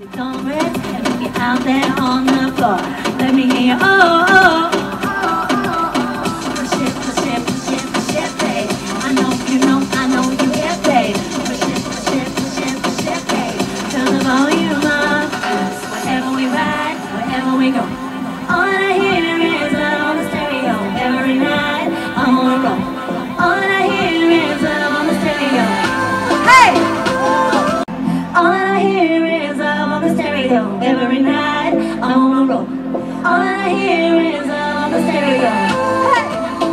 Comrades, and we get out there on the floor. Let me hear you. Oh, oh, oh, oh. Push it, push it, push it, push it, babe. I know you get paid. Push it, push it, push it, push it, babe. Turn the volume up. Wherever we ride, wherever we go. All I hear is love on the stereo. Every night, I'm on a roll. All I hear is love on the stereo. Hey! All I hear is love on the stereo. Every night, I'm on a roll. All I hear is love on the stereo. Hey!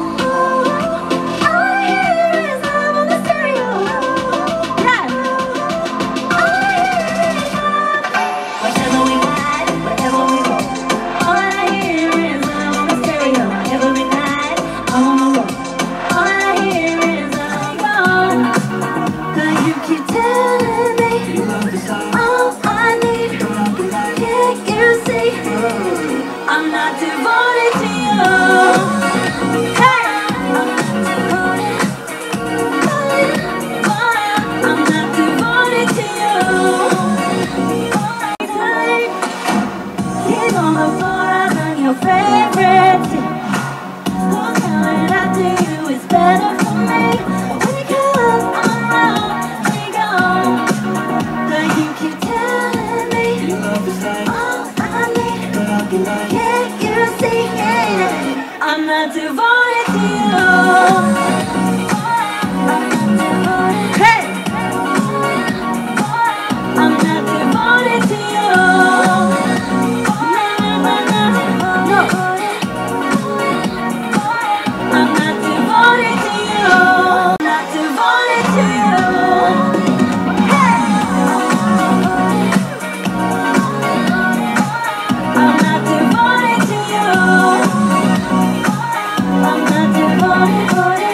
All I hear is love on the stereo. Yeah! All I hear is love. Wherever we ride, wherever we go. All I hear is love on the stereo. Every night, I'm on a roll. All I hear is love. Cause you keep telling me all I need. Can't you see? I'm not devoted to you. Hey! I'm not devoted. I'm not devoted to you. Keep on the floor, I've done your favorite thing. Who's coming after you is better for me. When it comes around, we go. But you keep telling me all I need. Can't you see? Yeah. I'm not devoted to you. I'm not devoted. Hey! I'm not devoted to you. No. I'm not devoted to you. I'm not devoted to you. Hey! I'm not devoted to you. I'm not devoted.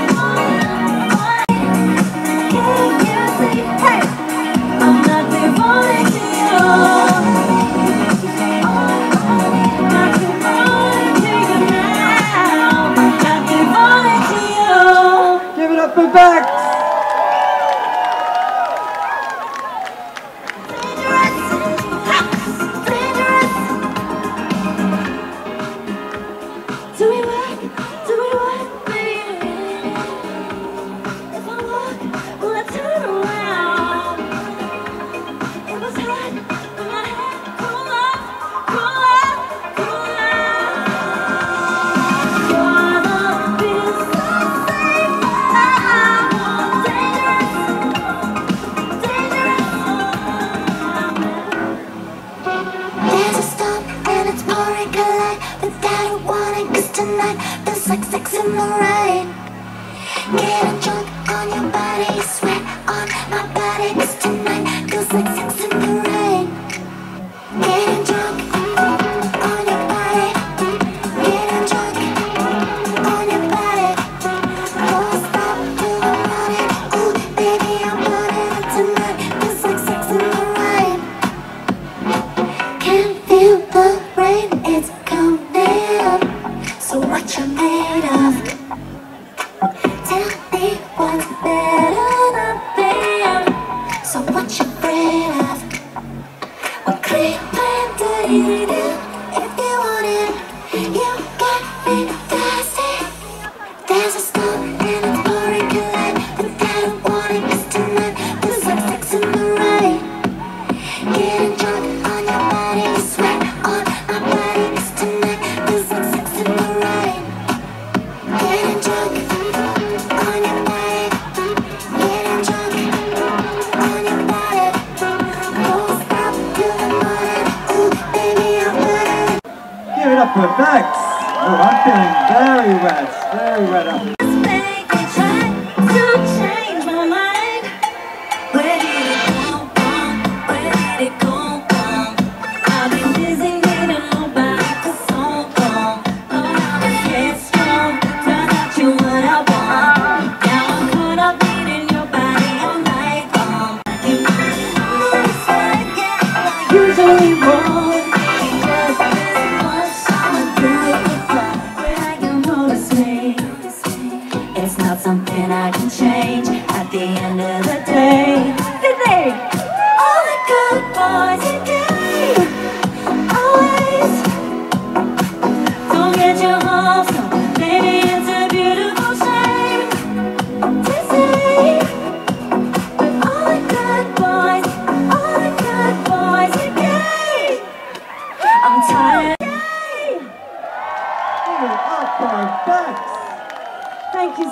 Can't you see? Hey! I'm not devoted to you. Not devoted to you now. Not devoted to you. Give it up for Beks! Do we work? Do we work, baby? If I walk, will I turn around? It was hot, but my head cool up, cool up, cool up. You're the best safe now. Dangerous, dangerous. There's a storm and it's pouring collide without a warning, 'cause tonight feels like sex in the rain. Getting drunk on your body, sweat on my body, 'cause tonight feels like sex in the rain. Getting drunk on your body, getting drunk on your body. Won't stop till the morning. Ooh, baby, I'm burning tonight. Feels like sex in the rain. Can't feel the rain, it's coming. So what you made of? Tell me what's better than being. So what you afraid of? What creep plan do you do? If you want it, you got me thirsty. There's a storm and it's pouring collide without a warning, 'cause tonight feels like sex in the rain. Getting drunk on your body, sweat on my body, 'cause tonight feels like sex in the rain. Getting drunk on your body, getting drunk on your body. Won't stop till the morning. Ooh, baby, I'm burning. Give it up for Beks! Oh, I'm feeling very wet up. Just make me try to change my mind. Where did it go wrong? Where did it go wrong? I've been busy needing nobody for so long. Thought I was headstrong, turned out you what I want. Now I'm caught up needing your body all night long. You usually won't be just this much. I'ma do it where I can notice me.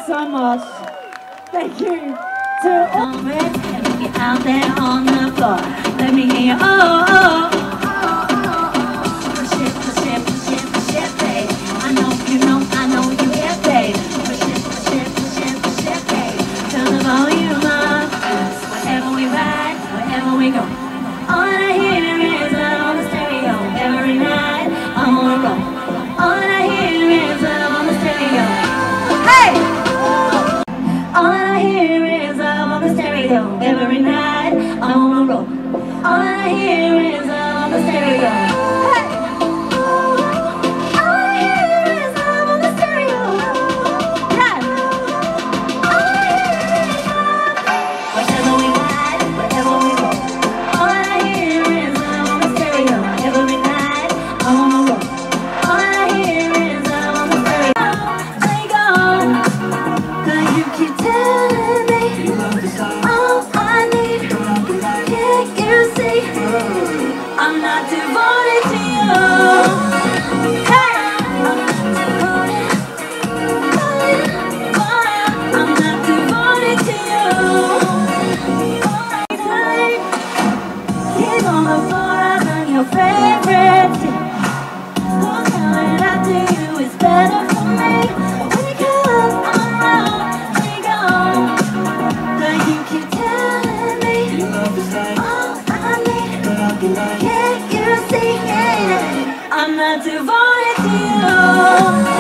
so much. Thank you to all. Get out there on the floor. Let me hear you. Oh, oh. Push it, push it, push it, push it, babe. I know you get paid. Push it, push it, push it, push it, babe. Turn the volume up. Wherever we ride, wherever we go. All I hear is love on the stereo. Every night I'm on a roll. All I hear is love on the stereo. Hey! All I hear is love on the stereo. Every night I'm on a roll. All I hear is love on the stereo. Hey! All I hear is love on the stereo. Yeah! All I hear is love. Wherever we ride, wherever we go. All I hear is love on the stereo. Every night I'm on a roll. All I hear is love on the stereo. Take on, 'cause you keep telling me all I need. Can't you see? I'm not devoted to you. Hey, I'm not devoted. I'm not devoted to you. Keep on the floor, I've done your favorite thing. What's coming after you is better for me. Because I'm wrong, we go. But you keep telling me all I need. Can't you see? I'm not devoted to you.